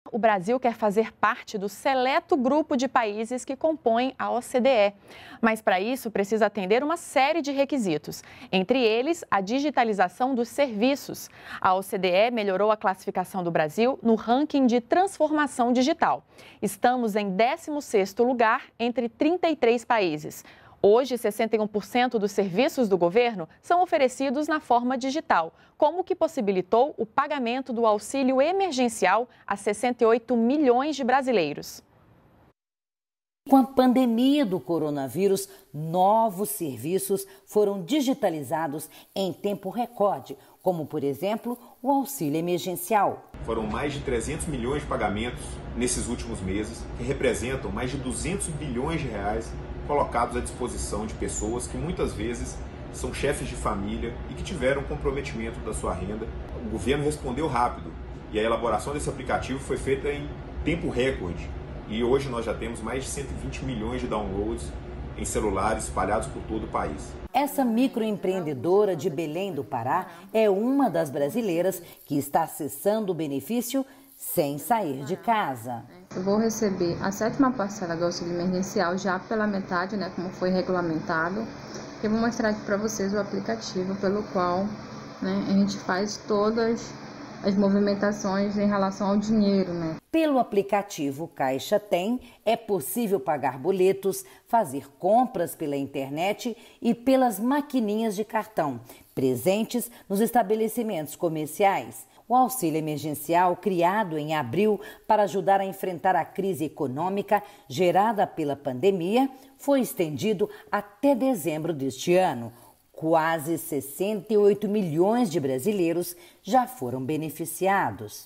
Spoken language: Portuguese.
o Brasil quer fazer parte do seleto grupo de países que compõem a OCDE. Mas para isso precisa atender uma série de requisitos, entre eles a digitalização dos serviços. A OCDE melhorou a classificação do Brasil no ranking de transformação digital. Estamos em 16º lugar entre 33 países. Hoje, 61% dos serviços do governo são oferecidos na forma digital, como o que possibilitou o pagamento do auxílio emergencial a 68 milhões de brasileiros. Com a pandemia do coronavírus, novos serviços foram digitalizados em tempo recorde, como, por exemplo, o auxílio emergencial. Foram mais de 300 milhões de pagamentos nesses últimos meses, que representam mais de 200 bilhões de reais colocados à disposição de pessoas que muitas vezes são chefes de família e que tiveram comprometimento da sua renda. O governo respondeu rápido e a elaboração desse aplicativo foi feita em tempo recorde. E hoje nós já temos mais de 120 milhões de downloads em celulares espalhados por todo o país. Essa microempreendedora de Belém do Pará é uma das brasileiras que está acessando o benefício sem sair de casa. Eu vou receber a 7ª parcela do auxílio emergencial já pela metade, como foi regulamentado. Eu vou mostrar aqui para vocês o aplicativo pelo qual a gente faz todas as movimentações em relação ao dinheiro. Pelo aplicativo Caixa Tem, é possível pagar boletos, fazer compras pela internet e pelas maquininhas de cartão, presentes nos estabelecimentos comerciais. O auxílio emergencial, criado em abril para ajudar a enfrentar a crise econômica gerada pela pandemia, foi estendido até dezembro deste ano. Quase 68 milhões de brasileiros já foram beneficiados.